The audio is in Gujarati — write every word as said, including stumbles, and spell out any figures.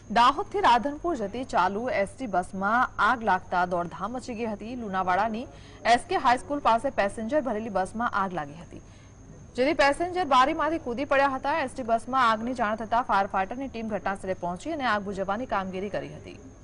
દાહોદથી રાધનપુર જતી ચાલુ એસટી બસમાં આગ લાગતા દોડધામ મચી ગઈ હતી। લુણાવાડાની એસકે હાઈસ્કૂલ પાસે પેસેન્જર ભરેલી બસમાં આગ લાગી હતી, જેથી પેસેન્જર બારીમાંથી કૂદી પડ્યા હતા। એસટી બસમાં આગની જાણ થતાં ફાયર ફાઈટરની ટીમ ઘટનાસ્થળે પહોંચી અને આગ બુઝાવવાની કામગીરી કરી હતી।